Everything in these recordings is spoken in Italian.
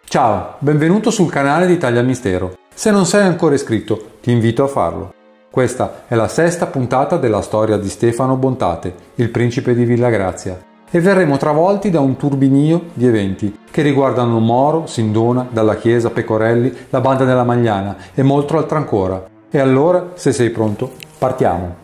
Ciao, benvenuto sul canale di Italia Mistero. Se non sei ancora iscritto, ti invito a farlo. Questa è la sesta puntata della storia di Stefano Bontate, il principe di Villagrazia, e verremo travolti da un turbinio di eventi che riguardano Moro, Sindona, Dalla Chiesa, Pecorelli, la banda della Magliana e molto altro ancora. E allora, se sei pronto, partiamo!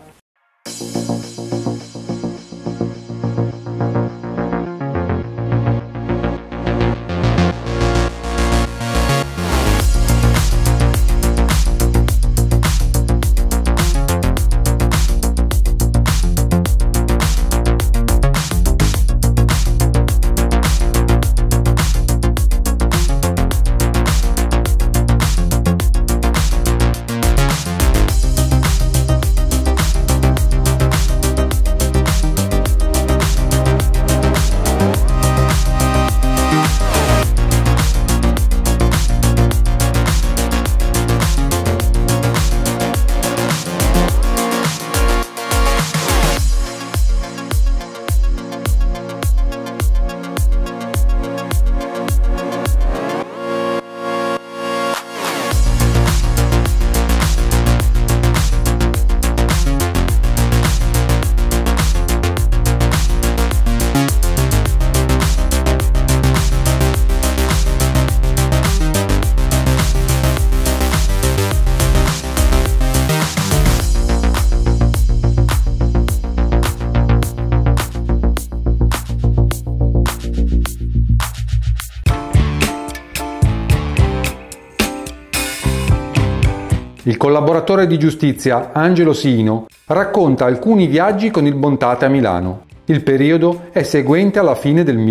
Il collaboratore di giustizia Angelo Siino racconta alcuni viaggi con il Bontate a Milano. Il periodo è seguente alla fine del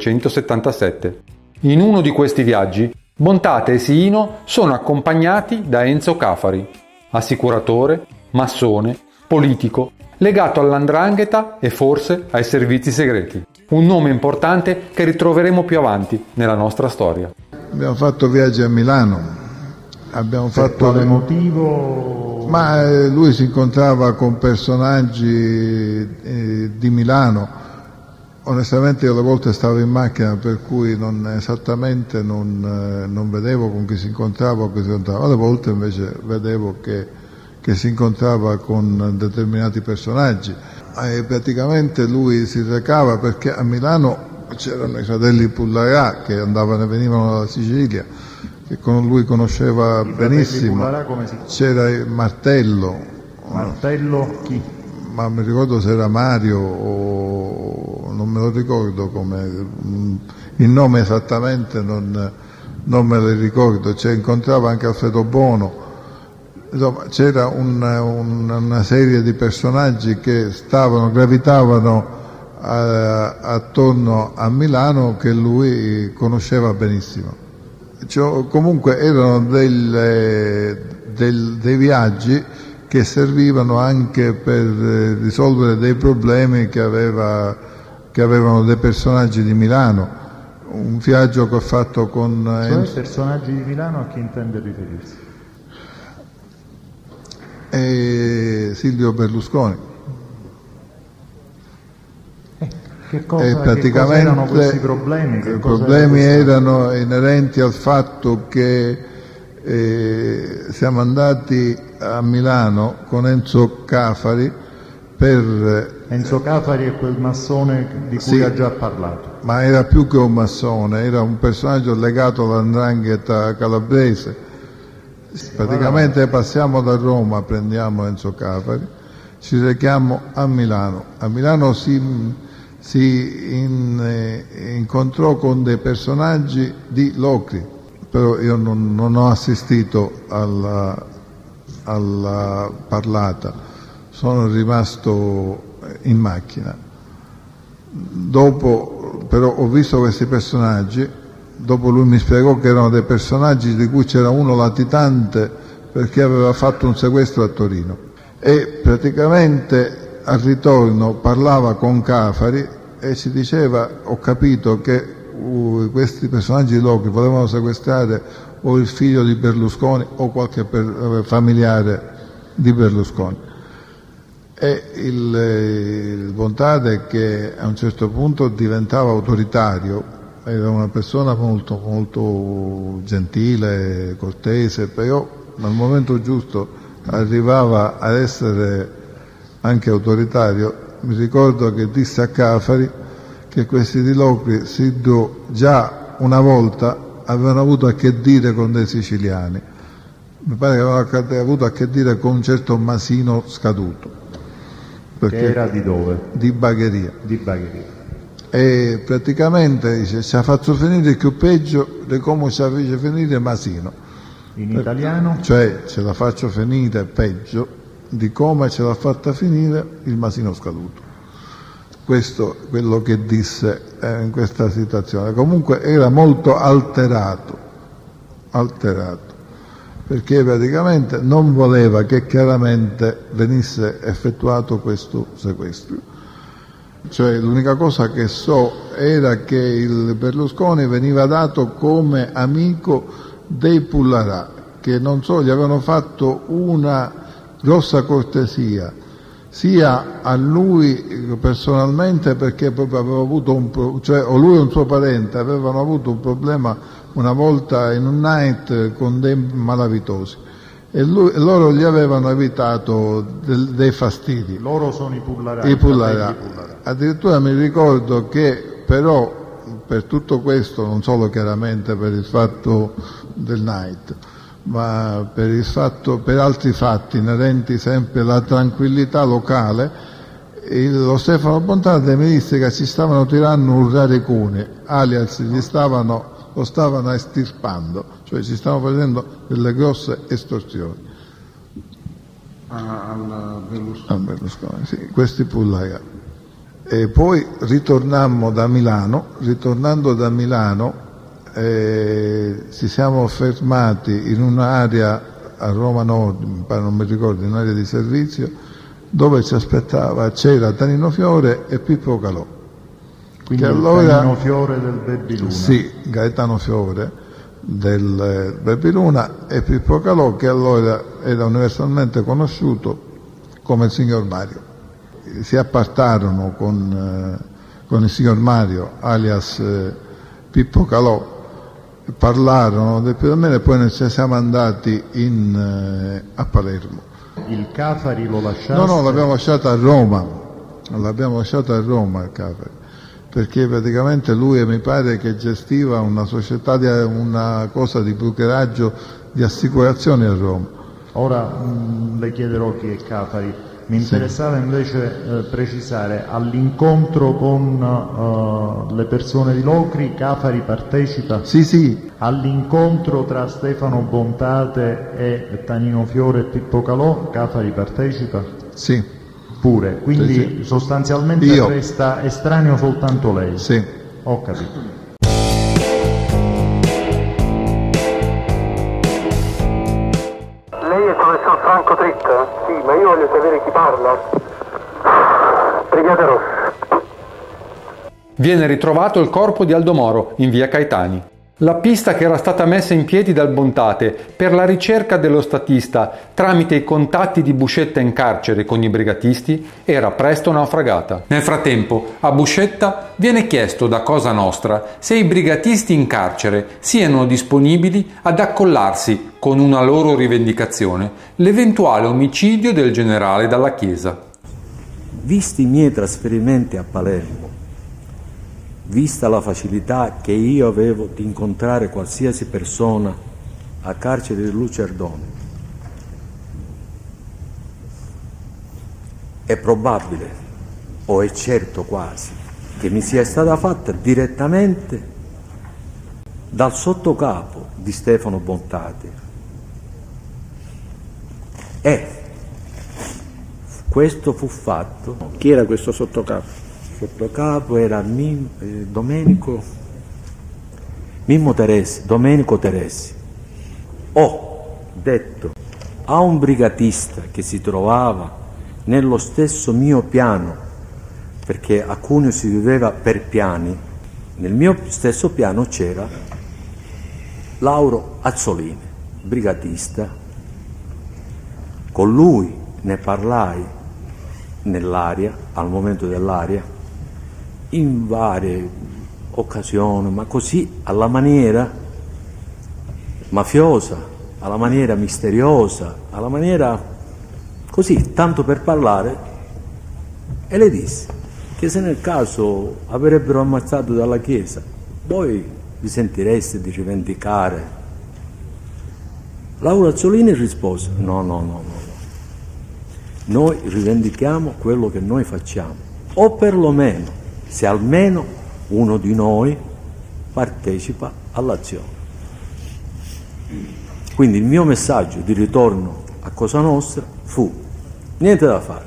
1977. In uno di questi viaggi, Bontate e Siino sono accompagnati da Enzo Cafari, assicuratore, massone, politico, legato all''ndrangheta e forse ai servizi segreti. Un nome importante che ritroveremo più avanti nella nostra storia. Abbiamo fatto viaggi a Milano. Abbiamo fatto quale motivo? Ma lui si incontrava con personaggi di Milano. Onestamente io alle volte stavo in macchina, per cui non vedevo con chi si incontrava o chi si incontrava. Alle volte invece vedevo che si incontrava con determinati personaggi. Praticamente lui si recava perché a Milano c'erano i fratelli Pullarà che andavano e venivano dalla Sicilia, che con lui conosceva benissimo. C'era il Martello. Martello chi? Ma mi ricordo se era Mario o non me lo ricordo come il nome esattamente, non me lo ricordo. Incontrava anche Alfredo Bono. Insomma, c'era una serie di personaggi che gravitavano attorno a Milano che lui conosceva benissimo. Comunque erano dei viaggi che servivano anche per risolvere dei problemi che avevano dei personaggi di Milano. Un viaggio che ho fatto con... personaggi di Milano, a chi intende riferirsi? Silvio Berlusconi. Che cosa erano questi problemi? I problemi erano inerenti al fatto che siamo andati a Milano con Enzo Cafari Enzo Cafari è quel massone di cui ha già parlato. Ma era più che un massone, era un personaggio legato all''ndrangheta calabrese. Praticamente passiamo da Roma, prendiamo Enzo Cafari, ci rechiamo a Milano. A Milano si incontrò con dei personaggi di Locri, però io non ho assistito alla parlata, sono rimasto in macchina. Dopo però ho visto questi personaggi, dopo lui mi spiegò che erano dei personaggi di cui c'era uno latitante perché aveva fatto un sequestro a Torino e praticamente al ritorno parlava con Cafari e ci diceva: ho capito che questi personaggi di Locri volevano sequestrare o il figlio di Berlusconi o qualche familiare di Berlusconi. E il Bontate, che a un certo punto diventava autoritario, era una persona molto, molto gentile, cortese, però al momento giusto arrivava ad essere anche autoritario. Mi ricordo che disse a Cafari che questi di Locri già una volta avevano avuto a che dire con dei siciliani. Mi pare che avevano avuto a che dire con un certo Masino Scaduto. Che era di dove? Di Bagheria. Di Bagheria. E praticamente dice: ci ha fatto finire più peggio di come ci ha fatto finire Masino. In italiano? Cioè, ce la faccio finire peggio di come ce l'ha fatta finire il Masino Scaduto. Questo è quello che disse in questa situazione. Comunque era molto alterato, perché praticamente non voleva che chiaramente venisse effettuato questo sequestro. Cioè, l'unica cosa che so era che il Berlusconi veniva dato come amico dei Pullarà, che non so, gli avevano fatto una grossa cortesia, sia a lui personalmente, perché proprio aveva avuto o lui o un suo parente avevano avuto un problema una volta in un night con dei malavitosi e loro gli avevano evitato dei fastidi. Loro sono i Pullarà. I Pullarà. Addirittura mi ricordo che però per tutto questo, non solo chiaramente per il fatto del night, ma per altri fatti inerenti sempre alla tranquillità locale, lo Stefano Bontate mi disse che ci stavano tirando un raricune, alias lo stavano estirpando, cioè ci stavano facendo delle grosse estorsioni. Al Berlusconi, sì, questi Pullarà. E poi ritornando da Milano, ci siamo fermati in un'area a Roma Nord, non mi ricordo, in un'area di servizio, dove c'era Tanino Fiore e Pippo Calò. Quindi Tanino Fiore del Bebiluna. Sì, Gaetano Fiore del Bebiluna e Pippo Calò, che allora era universalmente conosciuto come il signor Mario. Si appartarono con il signor Mario, alias Pippo Calò, parlarono del più da me e poi noi ci siamo andati a Palermo. Il Cafari lo lasciaste? No, l'abbiamo lasciato a Roma, il Cafari, perché praticamente lui mi pare che gestiva una società, una cosa di brokeraggio di assicurazioni a Roma. Ora le chiederò chi è Cafari. Mi interessava invece precisare, all'incontro con le persone di Locri, Cafari partecipa? Sì. All'incontro tra Stefano Bontate e Tanino Fiore e Pippo Calò, Cafari partecipa? Sì. Pure, quindi sostanzialmente resta estraneo soltanto lei? Sì. Ho capito. Lei è il professor Franco Tritta? Sì, ma io voglio sapere chi parla. Brigata Rossa. Viene ritrovato il corpo di Aldo Moro in via Caetani. La pista che era stata messa in piedi dal Bontate per la ricerca dello statista tramite i contatti di Buscetta in carcere con i brigatisti era presto naufragata. Nel frattempo, a Buscetta viene chiesto da Cosa Nostra se i brigatisti in carcere siano disponibili ad accollarsi con una loro rivendicazione l'eventuale omicidio del generale Dalla Chiesa. Visti i miei trasferimenti a Palermo, vista la facilità che io avevo di incontrare qualsiasi persona a carcere di Lucerdone, è probabile, o è certo quasi, che mi sia stata fatta direttamente dal sottocapo di Stefano Bontate. E questo fu fatto. Chi era questo sottocapo? Il sottocapo era Domenico Teresi. Ho detto a un brigatista che si trovava nello stesso mio piano, perché a Cuneo si viveva per piani, nel mio stesso piano c'era Lauro Azzolini, brigatista. Con lui ne parlai nell'aria, al momento dell'aria, in varie occasione, ma così alla maniera mafiosa, alla maniera misteriosa, alla maniera così, tanto per parlare, e le disse che se nel caso avrebbero ammazzato dalla Chiesa, voi vi sentireste di rivendicare. Laura Azzolini rispose: no. Noi rivendichiamo quello che noi facciamo, o perlomeno se almeno uno di noi partecipa all'azione. Quindi il mio messaggio di ritorno a Cosa Nostra fu: niente da fare.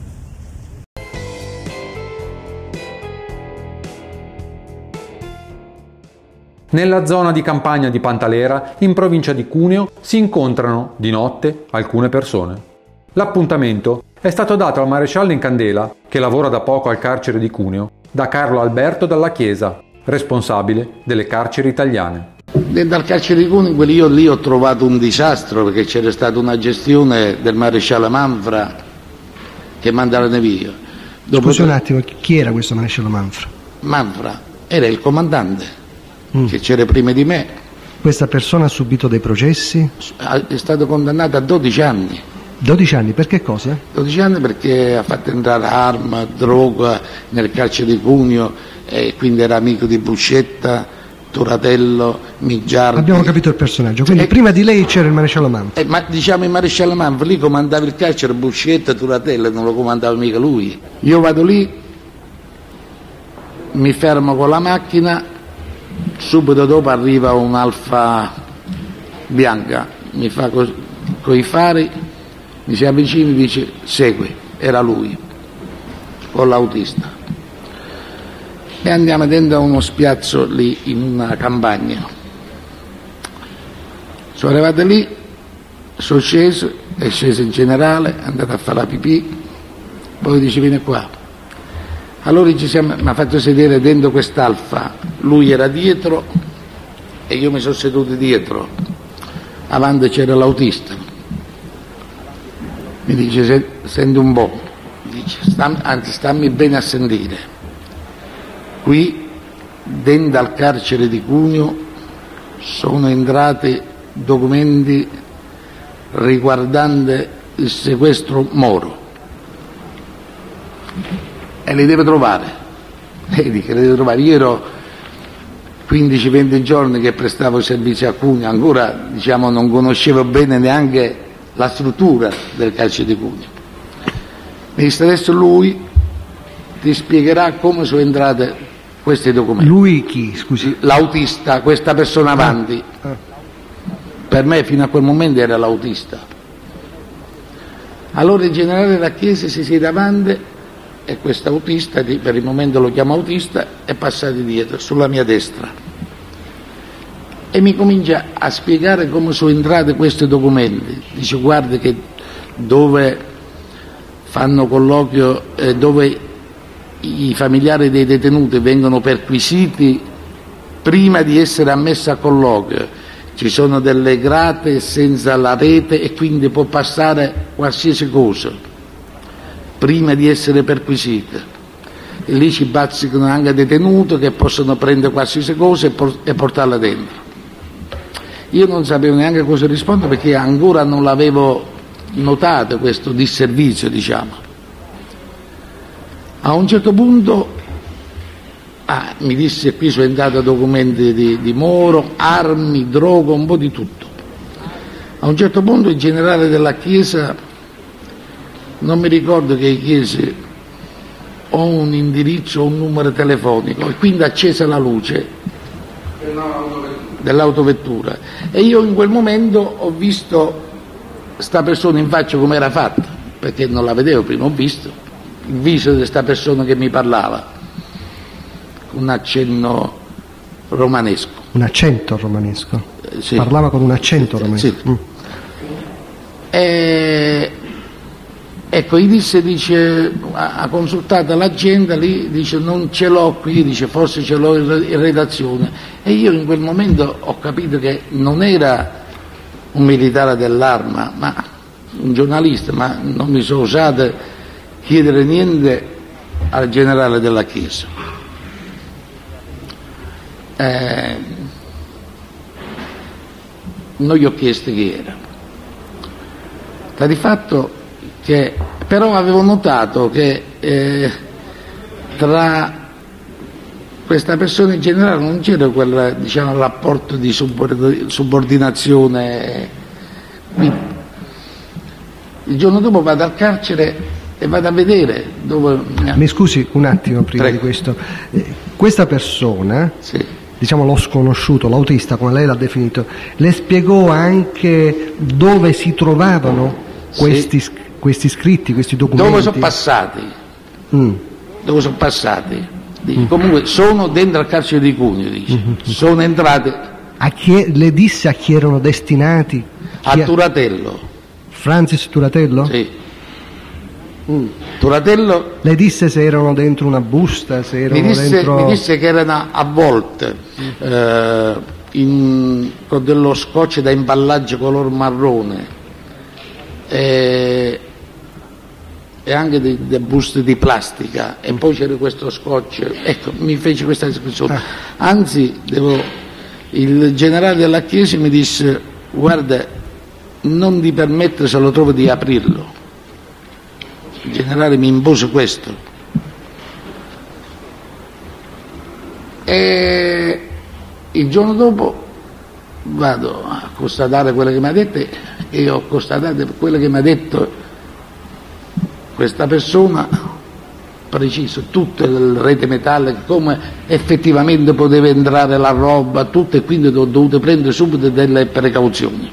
Nella zona di campagna di Pantalera, in provincia di Cuneo, si incontrano di notte alcune persone. L'appuntamento è stato dato al maresciallo in candela, che lavora da poco al carcere di Cuneo, da Carlo Alberto Dalla Chiesa, responsabile delle carceri italiane. Dal carcere di Cuneo io lì ho trovato un disastro, perché c'era stata una gestione del maresciallo Manfra che mandarono via. Scusi un attimo, chi era questo maresciallo Manfra? Manfra era il comandante che c'era prima di me. Questa persona ha subito dei processi? È stato condannato a 12 anni. 12 anni, per che cosa? 12 anni perché ha fatto entrare arma, droga nel carcere di Cuneo, e quindi era amico di Buscetta, Turatello, Migiardi. Abbiamo capito il personaggio, quindi prima di lei c'era il maresciallo Manfra. Ma diciamo il maresciallo Manfra, lì comandava il carcere Buscetta, Turatello, non lo comandava mica lui. Io vado lì, mi fermo con la macchina, subito dopo arriva un'Alfa bianca, mi fa con i fari, mi si avvicina e dice segui, era lui, con l'autista. E andiamo dentro a uno spiazzo lì in una campagna. Sono arrivato lì, sono sceso, è sceso il generale, è andato a fare la pipì, poi dice vieni qua. Allora mi ha fatto sedere dentro quest'Alfa, lui era dietro e io mi sono seduto dietro, avanti c'era l'autista. Mi dice senti un po', dice, stammi bene a sentire, qui dentro al carcere di Cuneo sono entrati documenti riguardanti il sequestro Moro e li deve trovare. E dice, li deve trovare. Io ero 15-20 giorni che prestavo servizio a Cuneo, ancora diciamo non conoscevo bene neanche la struttura del carcere di Cuneo. Mi disse adesso lui ti spiegherà come sono entrate questi documenti. Lui chi, scusi? L'autista, questa persona avanti. Per me fino a quel momento era l'autista. Allora il generale della Chiesa si siede avanti e questo autista, per il momento lo chiamo autista, è passato dietro, sulla mia destra. E mi comincia a spiegare come sono entrati questi documenti. Dice guarda che dove fanno colloquio, dove i familiari dei detenuti vengono perquisiti prima di essere ammessi a colloquio, ci sono delle grate senza la rete e quindi può passare qualsiasi cosa prima di essere perquisite. E lì ci bazzicano anche detenuti che possono prendere qualsiasi cosa e portarla dentro. Io non sapevo neanche cosa rispondere perché ancora non l'avevo notato questo disservizio, diciamo. A un certo punto mi disse qui sono entrati documenti di Moro, armi, droga, un po' di tutto. A un certo punto il generale della Chiesa, non mi ricordo che chiese, ho un indirizzo, un numero telefonico, e quindi accese la luce dell'autovettura e io in quel momento ho visto sta persona in faccia come era fatta, perché non la vedevo prima, ho visto il viso di questa persona che mi parlava con un accenno romanesco. Un accento romanesco? Sì. Parlava con un accento romanesco? Sì. Ecco, dice, ha consultato l'agenda lì, dice non ce l'ho qui, dice forse ce l'ho in redazione. E io in quel momento ho capito che non era un militare dell'arma, ma un giornalista, ma non mi sono osato chiedere niente al generale della Chiesa. non gli ho chiesto chi era. Sta di fatto che però avevo notato che tra questa persona in generale non c'era quel, diciamo, rapporto di subordinazione. Il giorno dopo vado al carcere e vado a vedere dove... Mi scusi un attimo prima di questo. Questa persona, sì, diciamo lo sconosciuto, l'autista come lei l'ha definito, le spiegò anche dove si trovavano questi scritti, questi documenti? Dove sono passati? Dove sono passati? Comunque sono dentro al carcere di Cuneo, dice. Sono entrati. Le disse a chi erano destinati? A Turatello. Francis Turatello? Sì. Turatello. Le disse se erano dentro una busta, se erano mi dentro... disse che erano avvolte con dello scotch da imballaggio color marrone e anche delle buste di plastica, e poi c'era questo scotch. Ecco, mi fece questa descrizione. Anzi, il generale della Chiesa mi disse: guarda, non ti permettere, se lo trovo, di aprirlo. Il generale mi impose questo. E il giorno dopo vado a constatare quello che mi ha detto, e ho constatato quello che mi ha detto questa persona, preciso, tutta la rete metallica, come effettivamente poteva entrare la roba, tutto, e quindi ho dovuto prendere subito delle precauzioni.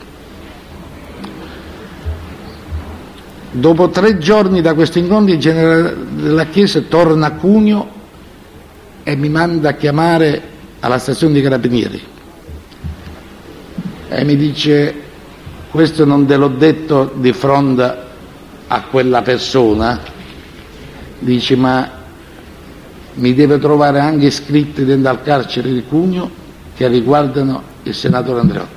Dopo 3 giorni da questo incontro, il generale della Chiesa torna a Cuneo e mi manda a chiamare alla stazione dei Carabinieri e mi dice: questo non te l'ho detto di fronte a quella persona, dice, ma mi deve trovare anche scritti dentro al carcere di Cuneo che riguardano il senatore Andreotti.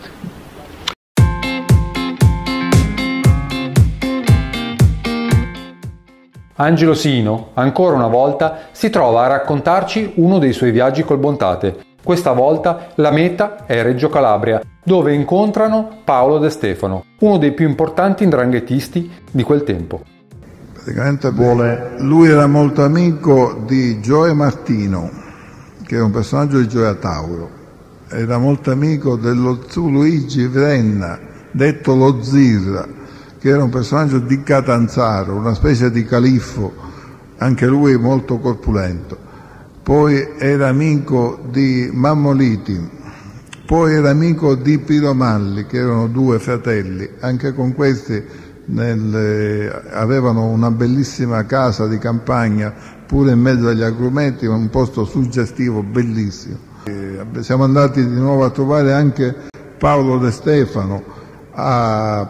Angelo Sino, ancora una volta, si trova a raccontarci uno dei suoi viaggi col Bontate. Questa volta la meta è Reggio Calabria, dove incontrano Paolo De Stefano, uno dei più importanti 'ndranghettisti di quel tempo. Praticamente lui era molto amico di Gioia Martino, che è un personaggio di Gioia Tauro. Era molto amico dello zio Luigi Vrenna, detto lo Zirra, che era un personaggio di Catanzaro, una specie di califfo, anche lui molto corpulento. Poi era amico di Mammoliti, poi era amico di Piromalli, che erano 2 fratelli. Anche con questi avevano una bellissima casa di campagna, pure in mezzo agli agrumeti, un posto suggestivo, bellissimo. Siamo andati di nuovo a trovare anche Paolo De Stefano a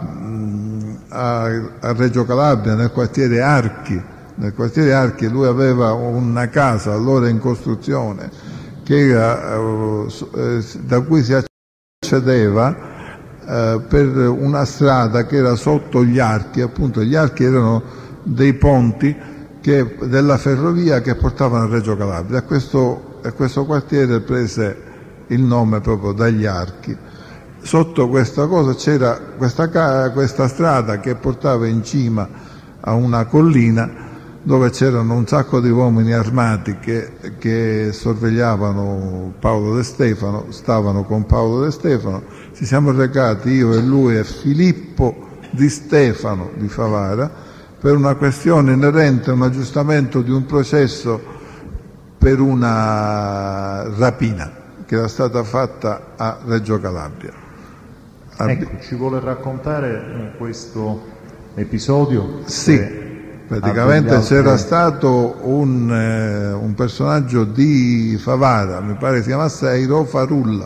Reggio Calabria, nel quartiere Archi. Nel quartiere Archi lui aveva una casa allora in costruzione che era, da cui si accedeva per una strada che era sotto gli archi. Appunto, gli archi erano dei ponti della ferrovia che portavano a Reggio Calabria. E questo quartiere prese il nome proprio dagli archi. Sotto questa cosa c'era questa strada che portava in cima a una collina, dove c'erano un sacco di uomini armati che sorvegliavano Paolo De Stefano, stavano con Paolo De Stefano. Ci siamo recati, io e lui e Filippo Di Stefano di Favara, per una questione inerente a un aggiustamento di un processo per una rapina che era stata fatta a Reggio Calabria. Ecco, ci vuole raccontare questo episodio? Sì. Praticamente c'era stato un personaggio di Favara, mi pare si chiamasse Airò Farulla,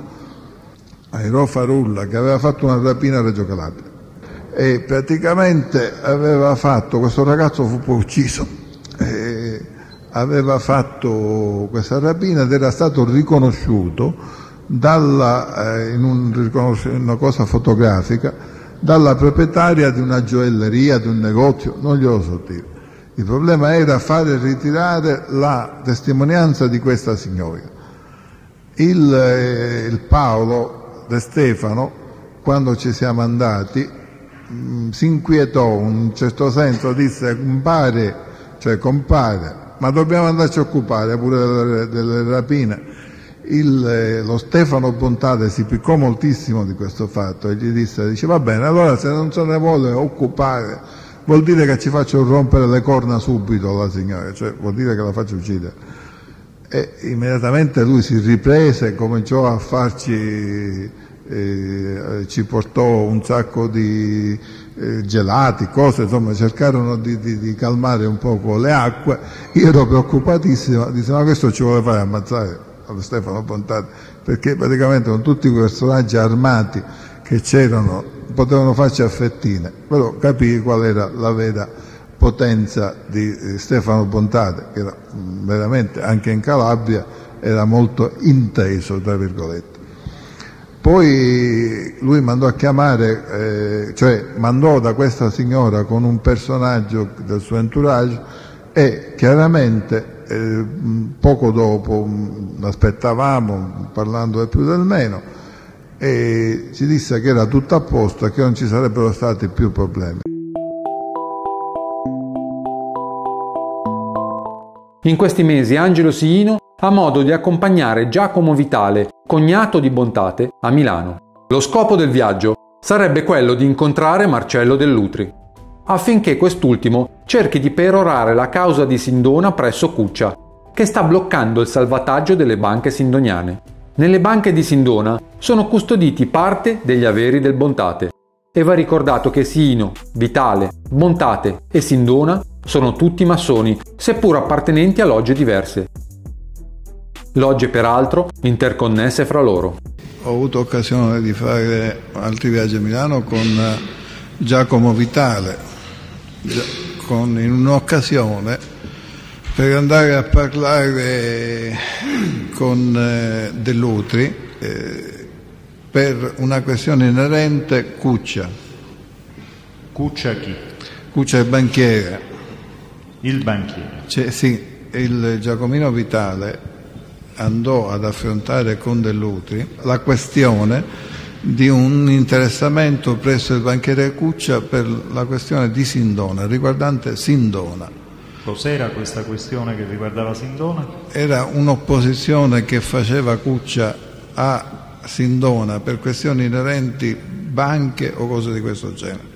che aveva fatto una rapina a Reggio Calabria, e praticamente questo ragazzo fu poi ucciso, aveva fatto questa rapina ed era stato riconosciuto in una cosa fotografica dalla proprietaria di una gioielleria, di un negozio, non glielo so dire. Il problema era fare ritirare la testimonianza di questa signora. Il Paolo De Stefano, quando ci siamo andati, si inquietò in un certo senso, disse: compare, ma dobbiamo andarci a occupare pure delle rapine. Lo Stefano Bontate si piccò moltissimo di questo fatto e gli dice: va bene, allora se non se ne vuole occupare vuol dire che ci faccio rompere le corna subito la signora, cioè vuol dire che la faccio uccidere. E immediatamente lui si riprese, cominciò a farci, ci portò un sacco di gelati, cose, insomma cercarono di calmare un poco le acque. Io ero preoccupatissimo, disse: ma questo ci vuole fare ammazzare allo Stefano Bontate, perché praticamente con tutti quei personaggi armati che c'erano potevano farci a fettine. Però capii qual era la vera potenza di Stefano Bontate, che era veramente, anche in Calabria, era molto inteso, tra virgolette. Poi lui mandò a chiamare, cioè mandò da questa signora con un personaggio del suo entourage, e chiaramente poco dopo aspettavamo, parlando del più del meno, e ci disse che era tutto a posto e che non ci sarebbero stati più problemi. In questi mesi Angelo Siino ha modo di accompagnare Giacomo Vitale, cognato di Bontate, a Milano. Lo scopo del viaggio sarebbe quello di incontrare Marcello Dell'Utri, affinché quest'ultimo cerchi di perorare la causa di Sindona presso Cuccia, che sta bloccando il salvataggio delle banche sindoniane. Nelle banche di Sindona sono custoditi parte degli averi del Bontate, e va ricordato che Siino, Vitale, Bontate e Sindona sono tutti massoni, seppur appartenenti a logge diverse. Logge peraltro interconnesse fra loro. Ho avuto occasione di fare altri viaggi a Milano con Giacomo Vitale, in un'occasione per andare a parlare con Dell'Utri per una questione inerente Cuccia. Cuccia chi? Cuccia è il banchiere. Il banchiere. Sì, il Giacomino Vitale andò ad affrontare con Dell'Utri la questione di un interessamento presso il banchiere Cuccia per la questione di Sindona, riguardante Sindona. Cos'era questa questione che riguardava Sindona? Era un'opposizione che faceva Cuccia a Sindona per questioni inerenti banche o cose di questo genere.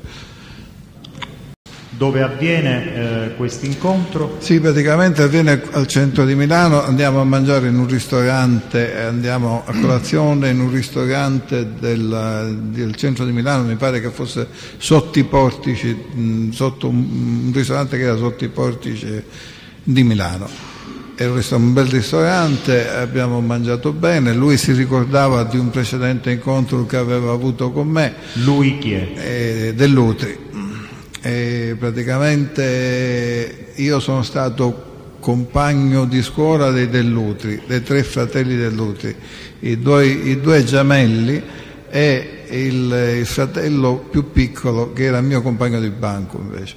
Dove avviene questo incontro? Sì, praticamente avviene al centro di Milano, andiamo a mangiare in un ristorante, andiamo a colazione in un ristorante del centro di Milano, mi pare che fosse sotto i portici, sotto un ristorante che era sotto i portici di Milano. Era un bel ristorante, abbiamo mangiato bene, lui si ricordava di un precedente incontro che aveva avuto con me. Lui chi è? Dell'Utri. E praticamente io sono stato compagno di scuola dei Dell'Utri, dei 3 fratelli Dell'Utri, i due gemelli e il fratello più piccolo che era mio compagno di banco invece.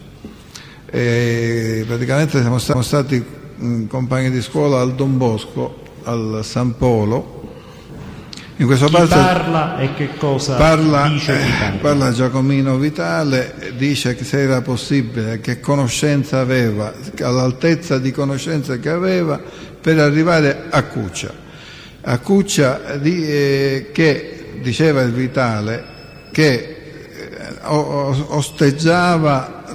E praticamente siamo stati compagni di scuola al Don Bosco, al San Polo. In questo Chi parla e che cosa dice? Parla Giacomino Vitale, dice che se era possibile, che conoscenza aveva, all'altezza di conoscenza che aveva per arrivare a Cuccia. A Cuccia che diceva il Vitale che osteggiava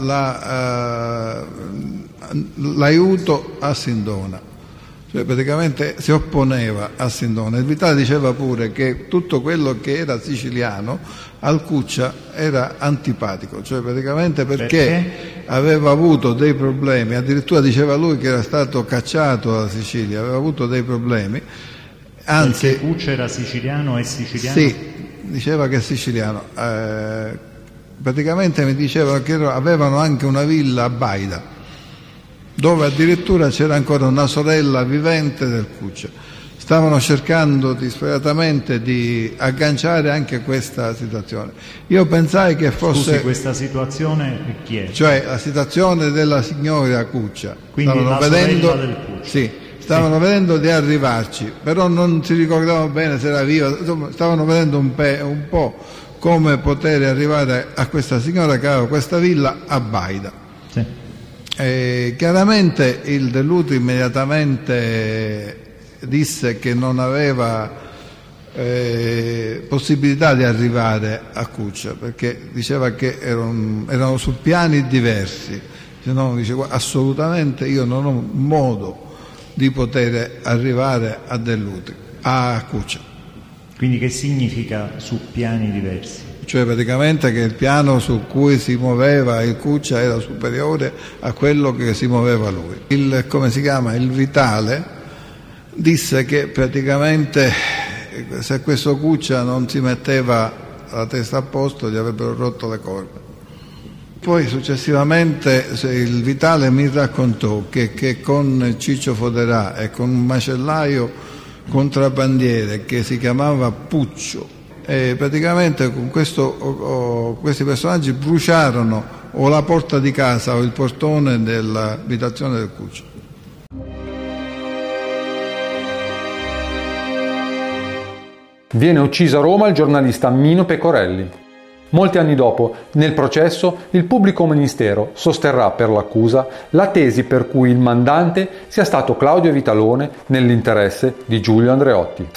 l'aiuto a Sindona. Cioè praticamente si opponeva a Sindona. Il Vitale diceva pure che tutto quello che era siciliano al Cuccia era antipatico, cioè praticamente perché aveva avuto dei problemi, addirittura diceva lui che era stato cacciato dalla Sicilia, aveva avuto dei problemi, anzi perché Cuccia era siciliano e siciliano? Sì, diceva che è siciliano, praticamente mi dicevano che avevano anche una villa a Baida, dove addirittura c'era ancora una sorella vivente del Cuccia. Stavano cercando disperatamente di agganciare anche questa situazione. Io pensai che fosse... Scusi, questa situazione chi è? Cioè la situazione della signora Cuccia. Quindi la sorella del Cuccia. Sì, stavano vedendo di arrivarci, però non si ricordavano bene se era viva, insomma, stavano vedendo un po' come poter arrivare a questa signora che aveva questa villa a Baida. Sì. Chiaramente il Dell'Utri immediatamente disse che non aveva possibilità di arrivare a Cuccia, perché diceva che erano su piani diversi, se no dice assolutamente io non ho modo di poter arrivare a Dell'Utri, a Cuccia. Quindi che significa su piani diversi? Cioè praticamente che il piano su cui si muoveva il Cuccia era superiore a quello che si muoveva lui. Il Vitale disse che praticamente se questo Cuccia non si metteva la testa a posto gli avrebbero rotto le corna. Poi successivamente il Vitale mi raccontò che con Ciccio Foderà e con un macellaio contrabbandiere che si chiamava Puccio, e praticamente con questi personaggi bruciarono o la porta di casa o il portone dell'abitazione del Cuccio. Viene ucciso a Roma il giornalista Mino Pecorelli. Molti anni dopo, nel processo, il pubblico ministero sosterrà per l'accusa la tesi per cui il mandante sia stato Claudio Vitalone nell'interesse di Giulio Andreotti.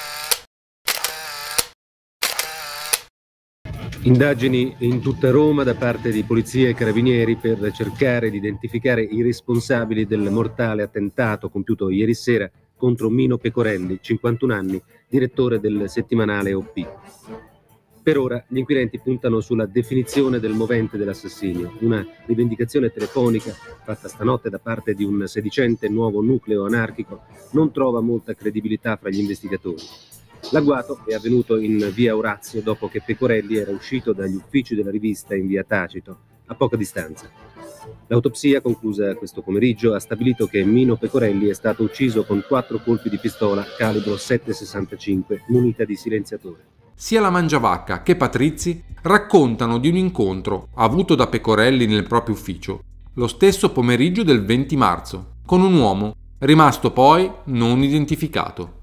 Indagini in tutta Roma da parte di polizia e carabinieri per cercare di identificare i responsabili del mortale attentato compiuto ieri sera contro Mino Pecorelli, 51 anni, direttore del settimanale OP. Per ora gli inquirenti puntano sulla definizione del movente dell'assassinio, una rivendicazione telefonica fatta stanotte da parte di un sedicente nuovo nucleo anarchico non trova molta credibilità fra gli investigatori. L'agguato è avvenuto in via Orazio dopo che Pecorelli era uscito dagli uffici della rivista in via Tacito, a poca distanza. L'autopsia, conclusa questo pomeriggio, ha stabilito che Mino Pecorelli è stato ucciso con 4 colpi di pistola calibro 7,65 munita di silenziatore. Sia la Mangiavacca che Patrizzi raccontano di un incontro avuto da Pecorelli nel proprio ufficio lo stesso pomeriggio del 20 marzo con un uomo rimasto poi non identificato.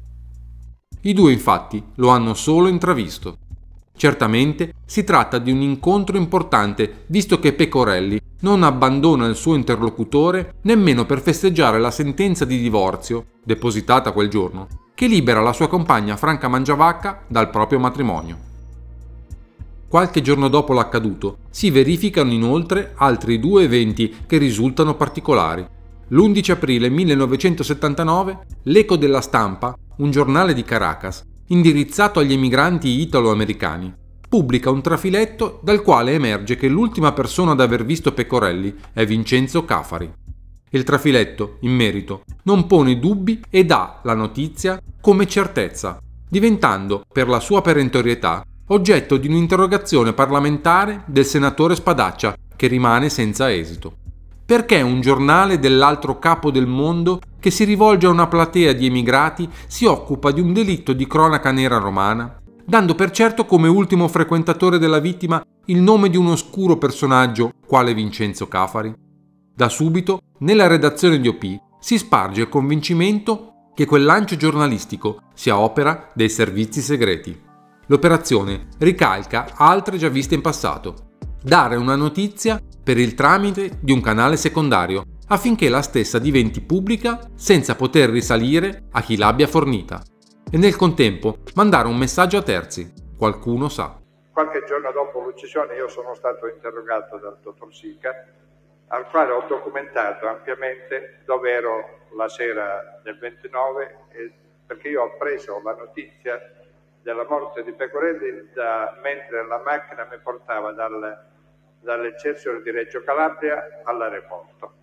I due infatti lo hanno solo intravisto. Certamente si tratta di un incontro importante visto che Pecorelli non abbandona il suo interlocutore nemmeno per festeggiare la sentenza di divorzio, depositata quel giorno, che libera la sua compagna Franca Mangiavacca dal proprio matrimonio. Qualche giorno dopo l'accaduto si verificano inoltre altri 2 eventi che risultano particolari. L'11 aprile 1979 l'Eco della Stampa, un giornale di Caracas, indirizzato agli emigranti italo-americani, pubblica un trafiletto dal quale emerge che l'ultima persona ad aver visto Pecorelli è Vincenzo Cafari. Il trafiletto, in merito, non pone dubbi e dà la notizia come certezza, diventando, per la sua perentorietà, oggetto di un'interrogazione parlamentare del senatore Spadaccia, che rimane senza esito. Perché un giornale dell'altro capo del mondo che si rivolge a una platea di emigrati si occupa di un delitto di cronaca nera romana, dando per certo come ultimo frequentatore della vittima il nome di un oscuro personaggio quale Vincenzo Cafari? Da subito, nella redazione di OP, si sparge il convincimento che quel lancio giornalistico sia opera dei servizi segreti. L'operazione ricalca altre già viste in passato. Dare una notizia per il tramite di un canale secondario affinché la stessa diventi pubblica senza poter risalire a chi l'abbia fornita e nel contempo mandare un messaggio a terzi, qualcuno sa. Qualche giorno dopo l'uccisione io sono stato interrogato dal dottor Sica, al quale ho documentato ampiamente dove ero la sera del 29 perché io ho preso la notizia della morte di Pecorelli mentre la macchina mi portava dall'Eccelsior di Reggio Calabria all'aeroporto.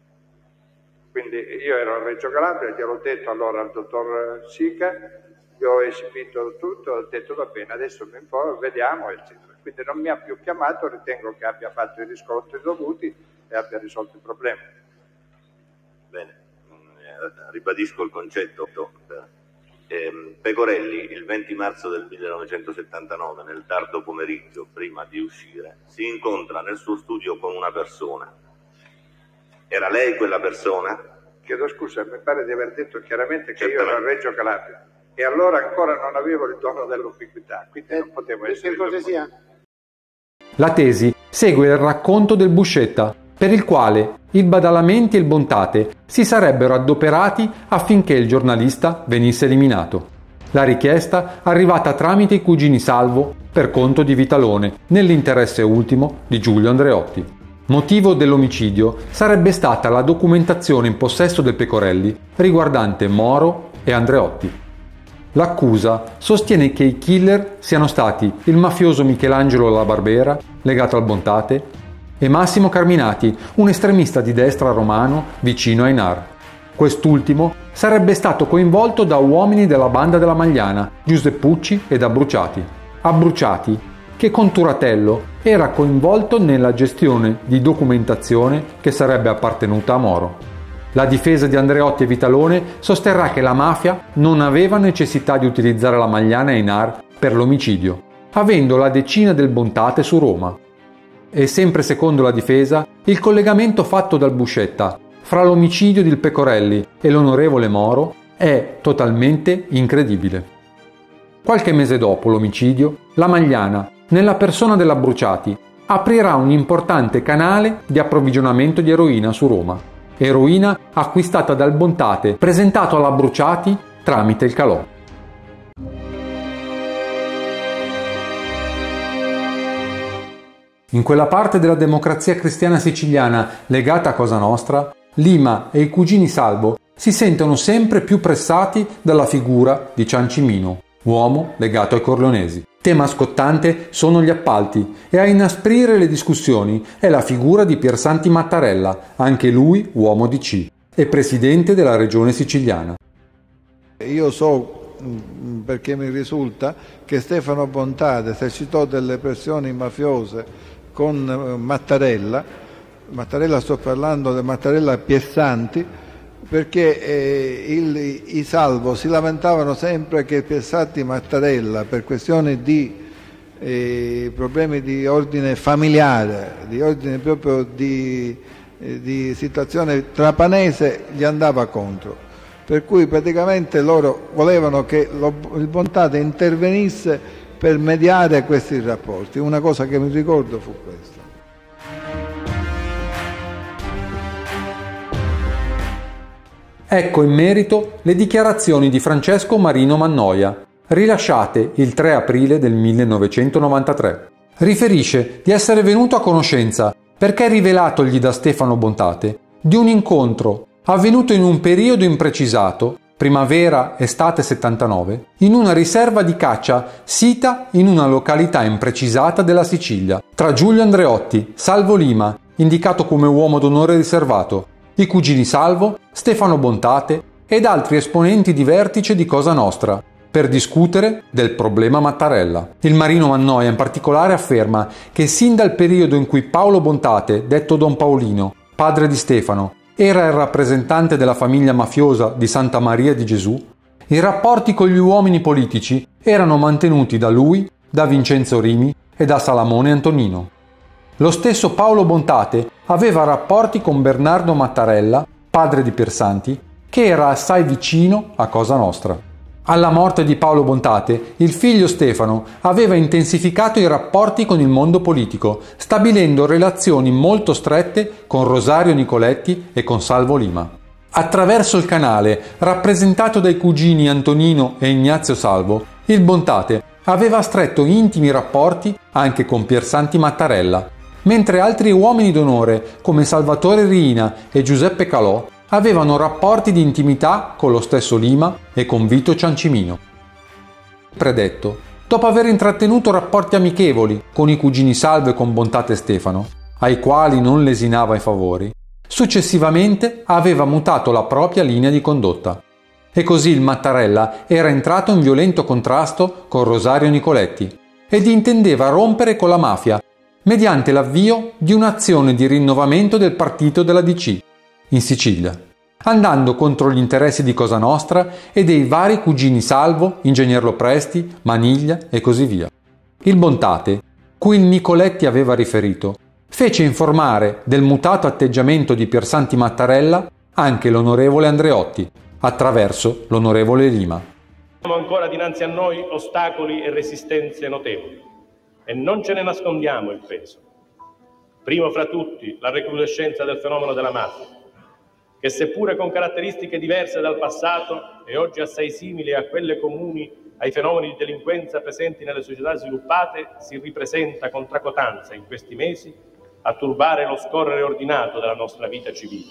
Quindi io ero a Reggio Calabria, gli ero detto allora al dottor Sica, gli ho esibito tutto, ho detto va bene, adesso mi informo, vediamo, eccetera. Quindi non mi ha più chiamato, ritengo che abbia fatto i riscontri dovuti e abbia risolto il problema. Bene, ribadisco il concetto. Pecorelli il 20 marzo del 1979, nel tardo pomeriggio, prima di uscire, si incontra nel suo studio con una persona. Era lei quella persona chiedo scusa, mi pare di aver detto chiaramente che io ero a Reggio Calabria e allora ancora non avevo il dono dell'ubiquità, quindi non potevo essere. La tesi segue il racconto del Buscetta, per il quale il Badalamenti e il Bontate si sarebbero adoperati affinché il giornalista venisse eliminato. La richiesta arrivata tramite i cugini Salvo per conto di Vitalone, nell'interesse ultimo di Giulio Andreotti. Motivo dell'omicidio sarebbe stata la documentazione in possesso del Pecorelli riguardante Moro e Andreotti. L'accusa sostiene che i killer siano stati il mafioso Michelangelo La Barbera, legato al Bontate, e Massimo Carminati, un estremista di destra romano vicino a Einar. Quest'ultimo sarebbe stato coinvolto da uomini della banda della Magliana, Giuseppucci ed Abbruciati. Abbruciati, che con Turatello era coinvolto nella gestione di documentazione che sarebbe appartenuta a Moro. La difesa di Andreotti e Vitalone sosterrà che la mafia non aveva necessità di utilizzare la Magliana e Einar per l'omicidio, avendo la decina del Bontate su Roma. E sempre secondo la difesa, il collegamento fatto dal Buscetta fra l'omicidio di Pecorelli e l'onorevole Moro è totalmente incredibile. Qualche mese dopo l'omicidio, la Magliana, nella persona dell'Abbruciati, aprirà un importante canale di approvvigionamento di eroina su Roma. Eroina acquistata dal Bontate, presentato all'Abbruciati tramite il Calò. In quella parte della democrazia cristiana siciliana legata a Cosa Nostra, Lima e i cugini Salvo si sentono sempre più pressati dalla figura di Ciancimino, uomo legato ai Corleonesi. Tema scottante sono gli appalti e a inasprire le discussioni è la figura di Piersanti Mattarella, anche lui uomo di C e presidente della regione siciliana. Io so, perché mi risulta, che Stefano Bontate esercitò delle pressioni mafiose con Mattarella, sto parlando di Mattarella Piersanti, perché i Salvo si lamentavano sempre che Piersanti Mattarella, per questioni di problemi di ordine familiare, di ordine proprio di situazione trapanese, gli andava contro. Per cui praticamente loro volevano che il Bontate intervenisse per mediare questi rapporti. Una cosa che mi ricordo fu questa. Ecco in merito le dichiarazioni di Francesco Marino Mannoia, rilasciate il 3 aprile del 1993. Riferisce di essere venuto a conoscenza, perché rivelatogli da Stefano Bontate, di un incontro avvenuto in un periodo imprecisato, primavera-estate 79, in una riserva di caccia sita in una località imprecisata della Sicilia, tra Giulio Andreotti, Salvo Lima, indicato come uomo d'onore riservato, i cugini Salvo, Stefano Bontate ed altri esponenti di vertice di Cosa Nostra, per discutere del problema Mattarella. Il Marino Mannoia in particolare afferma che sin dal periodo in cui Paolo Bontate, detto Don Paolino, padre di Stefano, era il rappresentante della famiglia mafiosa di Santa Maria di Gesù, i rapporti con gli uomini politici erano mantenuti da lui, da Vincenzo Rimi e da Salamone Antonino. Lo stesso Paolo Bontate aveva rapporti con Bernardo Mattarella, padre di Piersanti, che era assai vicino a Cosa Nostra. Alla morte di Paolo Bontate, il figlio Stefano aveva intensificato i rapporti con il mondo politico, stabilendo relazioni molto strette con Rosario Nicoletti e con Salvo Lima. Attraverso il canale, rappresentato dai cugini Antonino e Ignazio Salvo, il Bontate aveva stretto intimi rapporti anche con Piersanti Mattarella, mentre altri uomini d'onore come Salvatore Riina e Giuseppe Calò avevano rapporti di intimità con lo stesso Lima e con Vito Ciancimino. Predetto, dopo aver intrattenuto rapporti amichevoli con i cugini Salvo e con Bontate Stefano, ai quali non lesinava i favori, successivamente aveva mutato la propria linea di condotta. E così il Mattarella era entrato in violento contrasto con Rosario Nicoletti ed intendeva rompere con la mafia mediante l'avvio di un'azione di rinnovamento del partito della DC in Sicilia, andando contro gli interessi di Cosa Nostra e dei vari cugini Salvo, Ingegner Lopresti, Maniglia e così via. Il Bontate, cui il Nicoletti aveva riferito, fece informare del mutato atteggiamento di Piersanti Mattarella anche l'onorevole Andreotti, attraverso l'onorevole Lima. Abbiamo ancora dinanzi a noi ostacoli e resistenze notevoli e non ce ne nascondiamo il peso. Primo fra tutti la recrudescenza del fenomeno della mafia, che seppure con caratteristiche diverse dal passato è oggi assai simile a quelle comuni ai fenomeni di delinquenza presenti nelle società sviluppate, si ripresenta con tracotanza in questi mesi a turbare lo scorrere ordinato della nostra vita civile.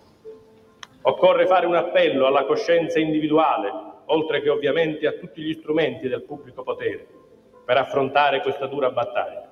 Occorre fare un appello alla coscienza individuale, oltre che ovviamente a tutti gli strumenti del pubblico potere, per affrontare questa dura battaglia.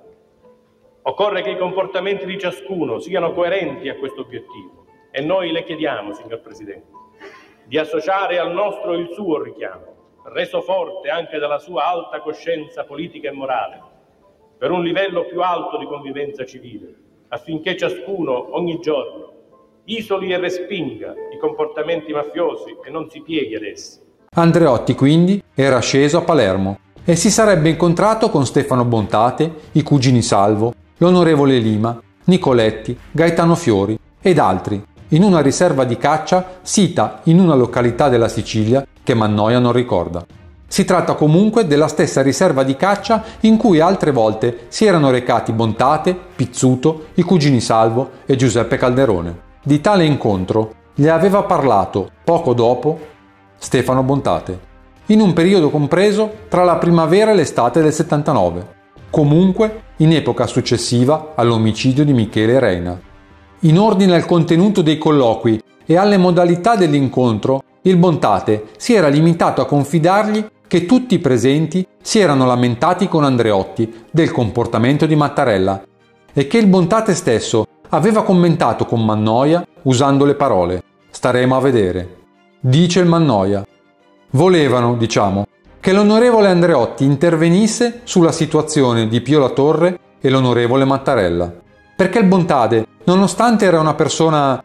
Occorre che i comportamenti di ciascuno siano coerenti a questo obiettivo e noi le chiediamo, signor Presidente, di associare al nostro il suo richiamo, reso forte anche dalla sua alta coscienza politica e morale, per un livello più alto di convivenza civile, affinché ciascuno ogni giorno isoli e respinga i comportamenti mafiosi e non si pieghi ad essi. Andreotti quindi era sceso a Palermo e si sarebbe incontrato con Stefano Bontate, i cugini Salvo, l'onorevole Lima, Nicoletti, Gaetano Fiori ed altri, in una riserva di caccia sita in una località della Sicilia che Mannoia non ricorda. Si tratta comunque della stessa riserva di caccia in cui altre volte si erano recati Bontate, Pizzuto, i cugini Salvo e Giuseppe Calderone. Di tale incontro gli aveva parlato poco dopo Stefano Bontate, in un periodo compreso tra la primavera e l'estate del 79, comunque in epoca successiva all'omicidio di Michele Reina. In ordine al contenuto dei colloqui e alle modalità dell'incontro, il Bontate si era limitato a confidargli che tutti i presenti si erano lamentati con Andreotti del comportamento di Mattarella e che il Bontate stesso aveva commentato con Mannoia usando le parole «staremo a vedere». Dice il Mannoia. Volevano, che l'onorevole Andreotti intervenisse sulla situazione di Pio La Torre e l'onorevole Mattarella, perché il Bontate, nonostante era una persona,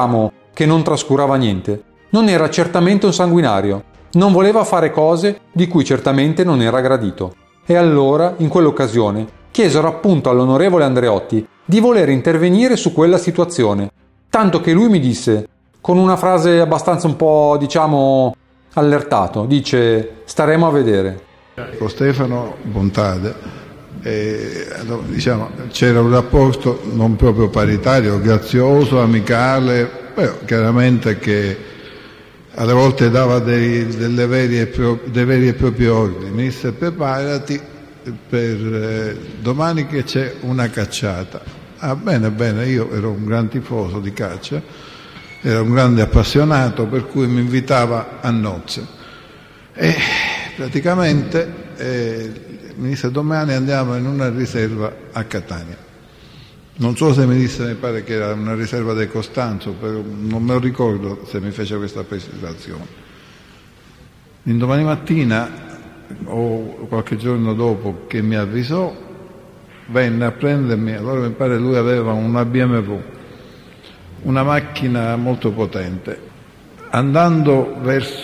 che non trascurava niente, non era certamente un sanguinario, non voleva fare cose di cui certamente non era gradito. E allora, in quell'occasione, chiesero appunto all'onorevole Andreotti di voler intervenire su quella situazione, tanto che lui mi disse, con una frase abbastanza un po', allertato, dice «staremo a vedere». Con Stefano Bontate c'era un rapporto non proprio paritario, grazioso, amicale, però chiaramente che alle volte dava dei veri e propri ordini. Mi disse preparati per domani che c'è una cacciata. Ah, bene, io ero un gran tifoso di caccia, era un grande appassionato, per cui mi invitava a nozze e praticamente mi disse domani andiamo in una riserva a Catania. Non so se mi disse, mi pare che era una riserva del Costanzo, però non me lo ricordo se mi fece questa precisazione. L'indomani mattina o qualche giorno dopo che mi avvisò, venne a prendermi, allora mi pare lui aveva una BMW, una macchina molto potente. Andando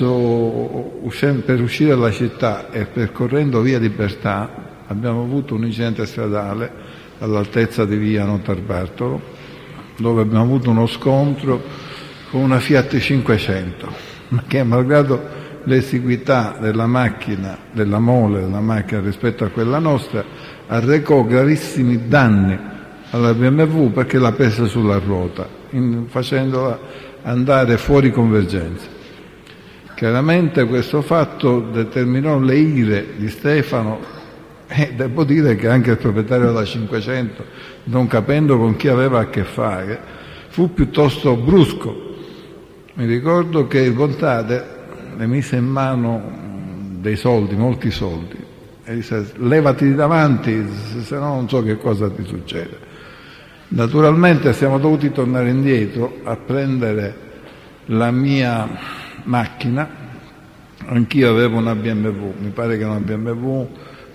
per uscire dalla città e percorrendo via Libertà abbiamo avuto un incidente stradale all'altezza di via Notarbartolo, dove abbiamo avuto uno scontro con una Fiat 500 che, malgrado l'esiguità della macchina, della mole della macchina rispetto a quella nostra, arrecò gravissimi danni alla BMW perché l'ha presa sulla ruota, facendola andare fuori convergenza. Chiaramente questo fatto determinò le ire di Stefano e devo dire che anche il proprietario della 500, non capendo con chi aveva a che fare, fu piuttosto brusco. Mi ricordo che il Bontate le mise in mano dei soldi, molti soldi, e disse levati di davanti, se no non so che cosa ti succede. Naturalmente siamo dovuti tornare indietro a prendere la mia macchina, anch'io avevo una BMW, mi pare che una BMW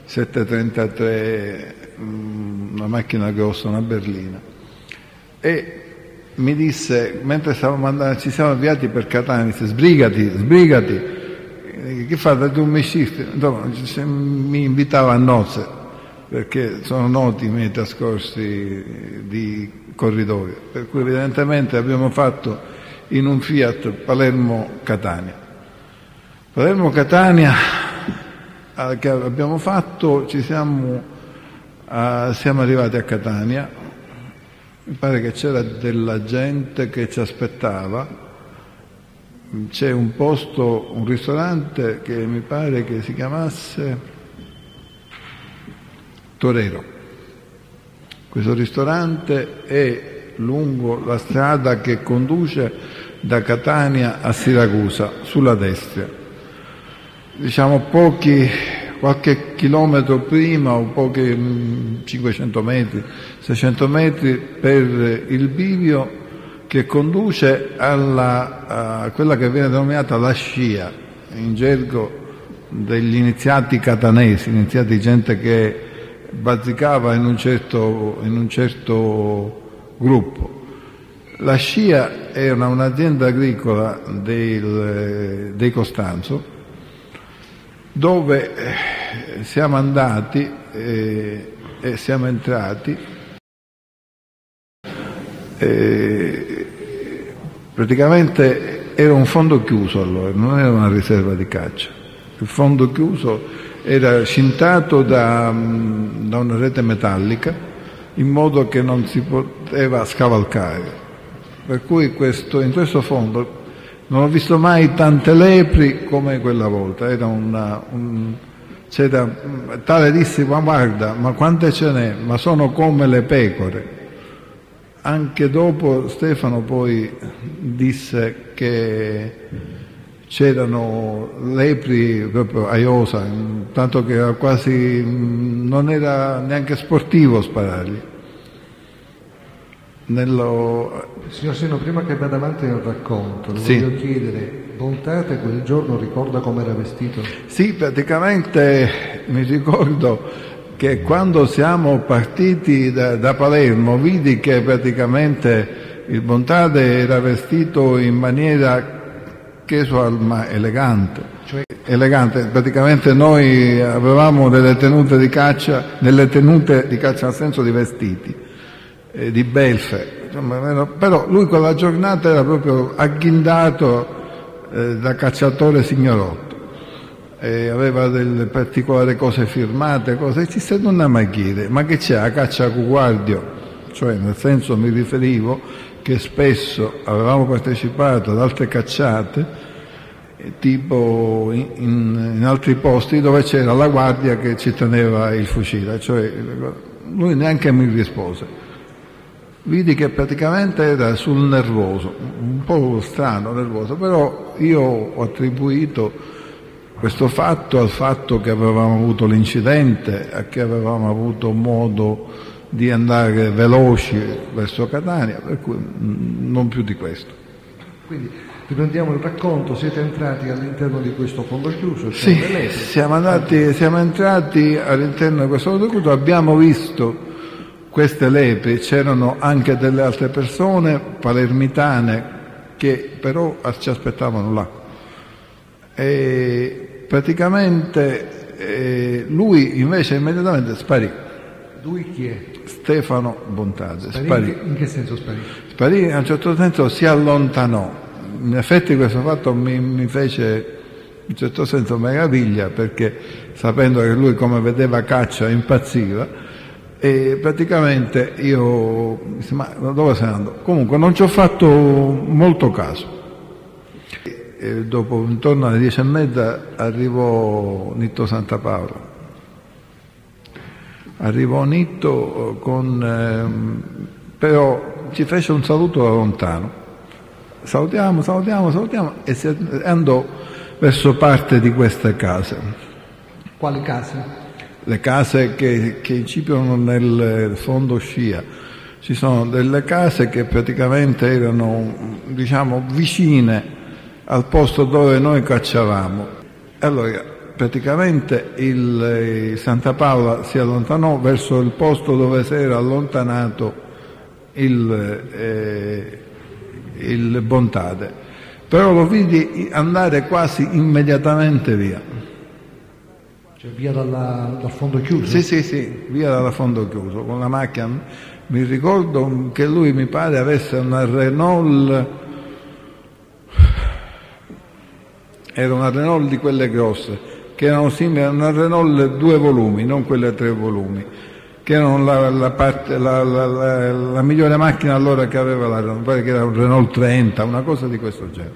733, una macchina grossa, una berlina, e mi disse, mentre stavamo andando, ci siamo avviati per Catania, mi disse sbrigati, che fate, tu mi scisti? Mi invitava a nozze, perché sono noti i miei trascorsi di corridoio, per cui evidentemente abbiamo fatto in un Fiat Palermo-Catania. Palermo-Catania che abbiamo fatto, siamo arrivati a Catania, mi pare che c'era della gente che ci aspettava, c'è un posto, un ristorante che mi pare che si chiamasse Torero. Questo ristorante è lungo la strada che conduce da Catania a Siracusa, sulla destra. Diciamo qualche chilometro prima, o pochi 500 metri, 600 metri per il bivio che conduce a quella che viene denominata la scia, in gergo degli iniziati catanesi, iniziati gente che bazzicava in un certo gruppo. La scia è un'azienda agricola dei Costanzo, dove siamo andati e siamo entrati. Praticamente era un fondo chiuso allora, non era una riserva di caccia. Il fondo chiuso era cintato da una rete metallica in modo che non si poteva scavalcare. Per cui in questo fondo non ho visto mai tante lepri come quella volta. C'era tale dissi, ma guarda, ma quante ce n'è? Ma sono come le pecore. Anche dopo Stefano poi disse che c'erano lepri proprio a iosa, tanto che quasi non era neanche sportivo sparargli. Signor Seno, prima che vada avanti nel racconto, le voglio chiedere, Bontate quel giorno ricorda come era vestito? Sì, praticamente mi ricordo che quando siamo partiti da Palermo vidi che praticamente il Bontate era vestito in maniera casual ma elegante. Elegante, praticamente noi avevamo delle tenute di caccia nel senso di vestiti, di belfe, insomma, però lui quella giornata era proprio agghindato da cacciatore signorotto. Aveva delle particolari cose firmate, cose, ci se non mai chiede, ma che c'è a caccia cu guardio? Cioè, nel senso, mi riferivo che spesso avevamo partecipato ad altre cacciate, tipo in altri posti dove c'era la guardia che ci teneva il fucile, cioè lui neanche mi rispose. Vidi che praticamente era sul nervoso, un po' strano, nervoso, però io ho attribuito questo fatto al fatto che avevamo avuto l'incidente, che avevamo avuto modo di andare veloci verso Catania, per cui non più di questo. Quindi riprendiamo il racconto, siete entrati all'interno di questo fondo chiuso? Sì, siamo entrati all'interno di questo fondo chiuso, abbiamo visto queste lepri, c'erano anche delle altre persone palermitane che però ci aspettavano là. E praticamente lui invece immediatamente sparì. Lui chi è? Stefano Bontate. Sparì. In che senso sparì? Sparì, in un certo senso si allontanò. In effetti questo fatto mi fece in un certo senso meraviglia, perché sapendo che lui come vedeva caccia impazziva, e praticamente io mi disse, ma dove sei andato? Comunque non ci ho fatto molto caso. E dopo intorno alle 10:30 arrivò Nitto Santapaola. Arrivò Nitto però ci fece un saluto da lontano. Salutiamo e andò verso parte di queste case. Quali case? Le case che incipiano nel fondo scia. Ci sono delle case che praticamente erano, diciamo, vicine al posto dove noi cacciavamo. Allora, praticamente il Santapaola si allontanò verso il posto dove si era allontanato il Bontate, però lo vidi andare quasi immediatamente via. Cioè via dal fondo chiuso? Sì, via dal fondo chiuso, con la macchina. Mi ricordo che lui, mi pare, avesse una Renault era una Renault di quelle grosse, che erano simili a una Renault 2 volumi, non quelle 3 volumi, che erano la migliore macchina allora che aveva la Renault, pare che era un Renault 30, una cosa di questo genere.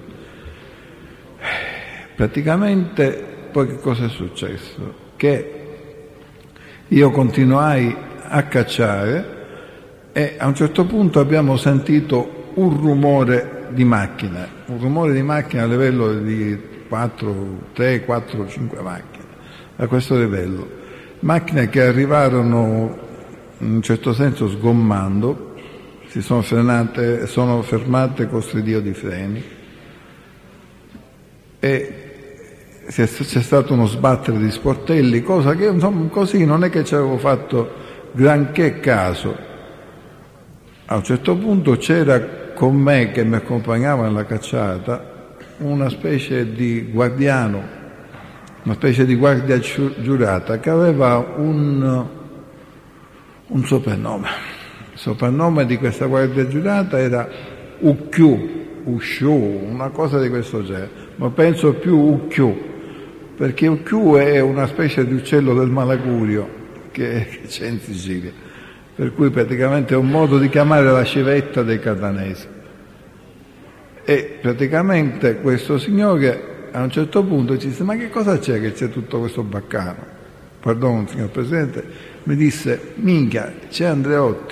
Praticamente poi che cosa è successo? Che io continuai a cacciare e a un certo punto abbiamo sentito un rumore di macchina a livello di 3, 4, 5 macchine, a questo livello. Macchine che arrivarono in un certo senso sgommando, si sono fermate con stridio di freni e c'è stato uno sbattere di sportelli, cosa che insomma così non è che ci avevo fatto granché caso. A un certo punto c'era con me, che mi accompagnava nella cacciata, una specie di guardiano, una specie di guardia giurata che aveva un soprannome. Il soprannome di questa guardia giurata era Usciù, una cosa di questo genere, ma penso più Ucchiù, perché Ucchiù è una specie di uccello del Malagurio che c'è in Sicilia, per cui praticamente è un modo di chiamare la civetta dei catanesi. E praticamente questo signore a un certo punto ci disse: ma che cosa c'è che c'è tutto questo baccano? Pardon, signor Presidente, mi disse: minchia, c'è Andreotti.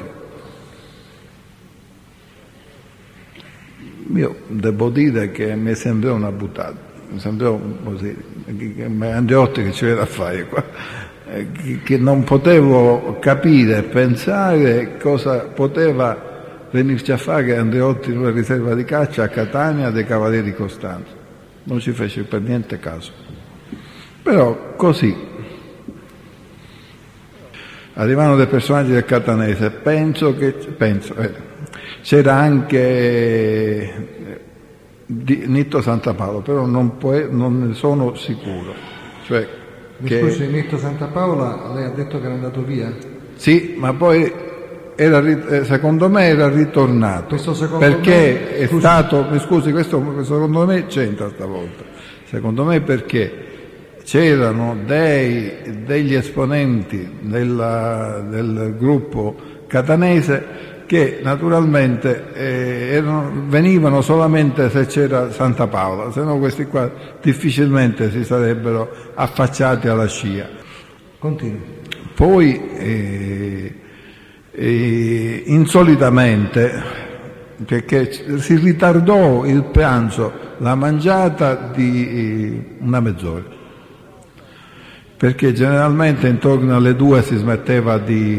Io devo dire che mi sembrò una buttata, mi sembrò così, Andreotti che ci viene a fare qua, che non potevo capire, pensare cosa poteva venirci a fare Andreotti in una riserva di caccia a Catania dei Cavalieri Costanzo. Non ci fece per niente caso. Però così arrivano dei personaggi del catanese, penso c'era anche Nitto Santapaolo, però non ne sono sicuro. Cioè Scusi, Nitto Santapaola, lei ha detto che era andato via? Sì, ma poi secondo me era ritornato, perché è stato, mi scusi, questo secondo me c'entra stavolta, secondo me perché c'erano degli esponenti del gruppo catanese che naturalmente venivano solamente se c'era Santa Paola, se no questi qua difficilmente si sarebbero affacciati alla scia. Continui. Poi insolitamente, perché si ritardò il pranzo, la mangiata di una mezz'ora, perché generalmente intorno alle 2 si smetteva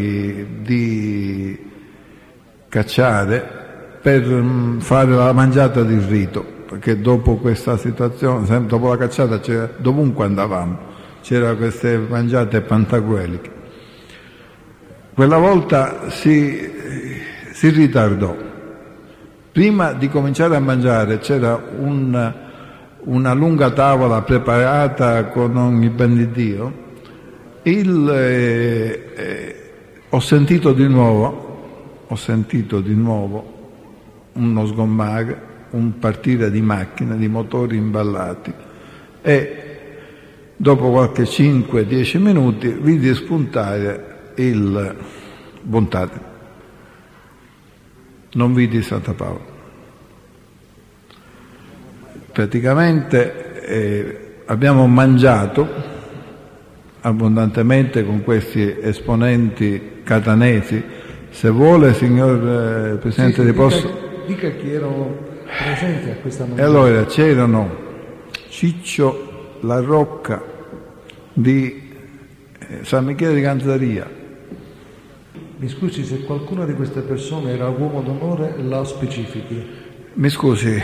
di cacciare per fare la mangiata di rito, perché dopo questa situazione, sempre dopo la cacciata, dovunque andavamo, c'erano queste mangiate pantagrueliche. Quella volta si ritardò. Prima di cominciare a mangiare c'era una lunga tavola preparata con ogni ben di Dio. Ho sentito di nuovo uno sgommare, un partire di macchine, di motori imballati, e dopo qualche 5-10 minuti vidi spuntare il Bontate, non vidi Santa Paola. Praticamente abbiamo mangiato abbondantemente con questi esponenti catanesi. Se vuole, signor Presidente, sì, dica chi erano presenti a questa mangiata. E allora c'erano Ciccio La Rocca di San Michele di Ganzaria. Mi scusi, se qualcuna di queste persone era uomo d'onore, la specifichi. Mi scusi,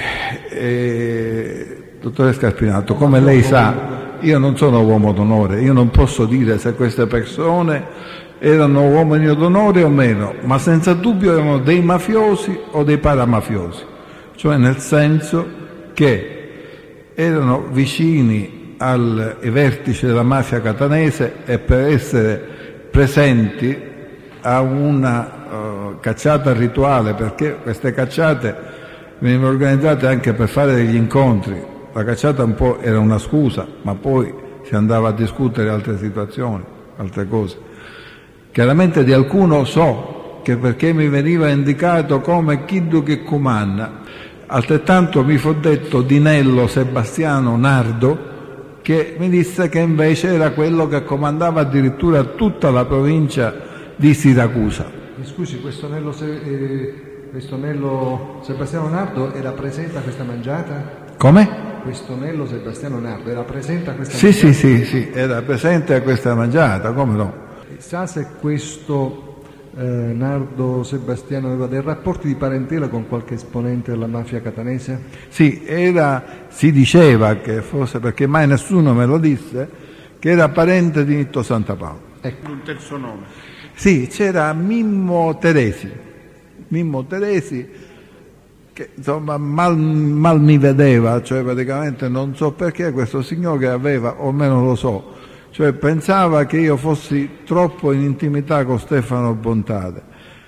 dottore Scarpinato, come lei sa, io non sono uomo d'onore, io non posso dire se queste persone erano uomini d'onore o meno, ma senza dubbio erano dei mafiosi o dei paramafiosi, cioè nel senso che erano vicini ai vertici della mafia catanese e per essere presenti a una cacciata rituale, perché queste cacciate venivano organizzate anche per fare degli incontri la cacciata un po' era una scusa, ma poi si andava a discutere altre situazioni, altre cose. Chiaramente di alcuno so che perché mi veniva indicato come Chiddu che comanda, altrettanto mi fu detto di Nello Sebastiano Nardo, che mi disse che invece era quello che comandava addirittura tutta la provincia di Siracusa. Mi scusi, questo Nello Sebastiano Nardo era presente a questa mangiata? Come? Questo Nello Sebastiano Nardo era presente a questa mangiata? Sì, era presente a questa mangiata, come no? Sa se questo Nardo Sebastiano aveva dei rapporti di parentela con qualche esponente della mafia catanese? Sì, si diceva che fosse, perché mai nessuno me lo disse, che era parente di Nitto Santapaolo. Ecco. Un terzo nome. Sì, c'era Mimmo Teresi, che insomma mal mi vedeva, cioè praticamente non so perché questo signore aveva, o almeno lo so, cioè pensava che io fossi troppo in intimità con Stefano Bontate.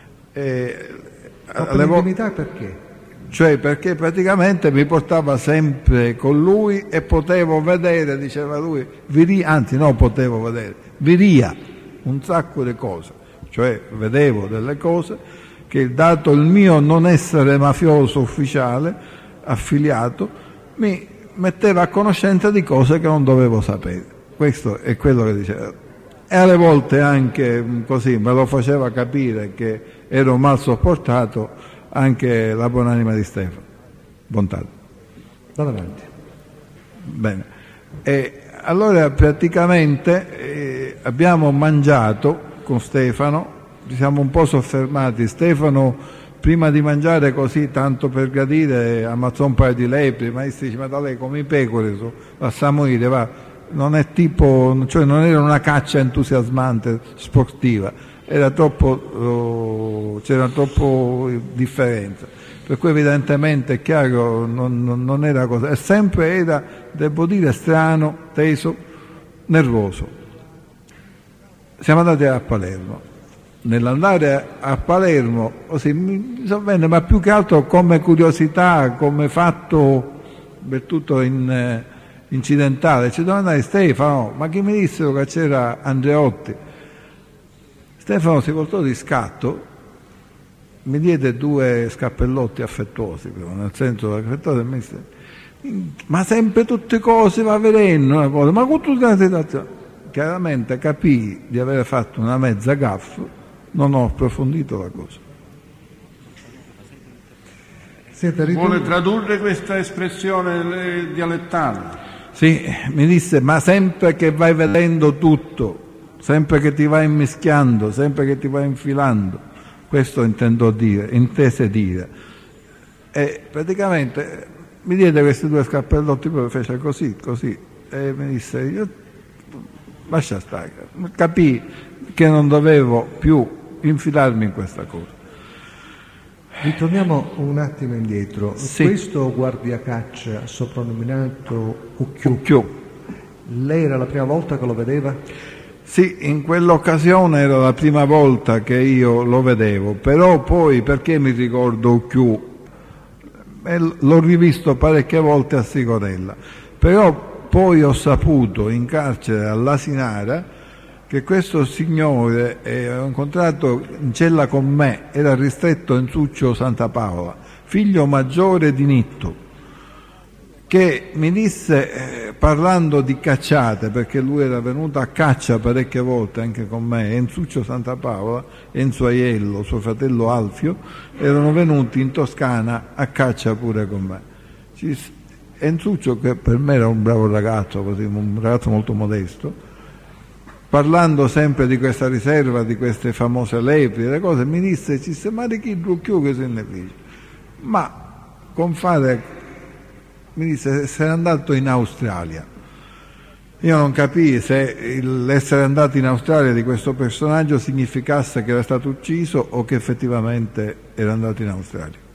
Intimità perché? Cioè perché praticamente mi portava sempre con lui e potevo vedere, diceva lui, potevo vedere, viria un sacco di cose, cioè vedevo delle cose che, dato il mio non essere mafioso ufficiale, affiliato, mi metteva a conoscenza di cose che non dovevo sapere. Questo è quello che diceva. E alle volte anche così me lo faceva capire che ero mal sopportato anche la buonanima di Stefano Bontato. Vado avanti. Bene. E allora praticamente abbiamo mangiato con Stefano, ci siamo un po' soffermati. Stefano, prima di mangiare così, tanto per gradire, ammazzò un paio di lepri, ma dice: ma da lei come i pecore, lasciamo dire, va. Non è tipo, cioè non era una caccia entusiasmante, sportiva, c'era troppo differenza. Per cui evidentemente è chiaro, non era cosa, e sempre era, devo dire, strano, teso, nervoso. Siamo andati a Palermo. Nell'andare a Palermo, così mi sovvenne, ma più che altro come curiosità, come fatto del tutto incidentale, ci domandai: Stefano, ma chi mi dissero che c'era Andreotti? Stefano si voltò di scatto, mi diede 2 scappellotti affettuosi, nel senso affettuoso, e mi disse: ma sempre tutte cose va vedendo una cosa, ma con tutta la situazione. Chiaramente capii di aver fatto una mezza gaffa, non ho approfondito la cosa. Vuole tradurre questa espressione dialettale? Sì, mi disse: ma sempre che vai vedendo tutto, sempre che ti vai immischiando, sempre che ti vai infilando, questo intese dire. E praticamente mi diede questi 2 scappellotti, poi fece così, e mi disse: io lascia stare, capii che non dovevo più infilarmi in questa cosa. Ritorniamo un attimo indietro. Sì. Questo guardiacaccia soprannominato Ucchiù, lei era la prima volta che lo vedeva? Sì, in quell'occasione era la prima volta che io lo vedevo, però poi, perché mi ricordo Ucchiù? L'ho rivisto parecchie volte a Sigonella, però poi ho saputo in carcere all'Asinara che questo signore, ho incontrato in cella con me, era ristretto Enzuccio Santapaola, figlio maggiore di Nitto, che mi disse, parlando di cacciate, perché lui era venuto a caccia parecchie volte anche con me, Enzuccio Santapaola, Enzo Aiello, suo fratello Alfio, erano venuti in Toscana a caccia pure con me. Enzuccio, che per me era un bravo ragazzo, così, un ragazzo molto modesto, parlando sempre di questa riserva, di queste famose lepri, le cose, mi disse: ci ma di chi Brucchiù che se ne dice? Ma confare, mi disse, se n'è andato in Australia. Io non capii se l'essere andato in Australia di questo personaggio significasse che era stato ucciso o che effettivamente era andato in Australia.